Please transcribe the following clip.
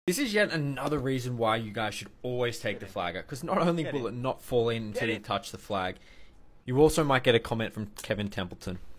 This is yet another reason why you guys should always take the flag out, because not only will it not fall in until you touch the flag, you also might get a comment from Kevin Templeton.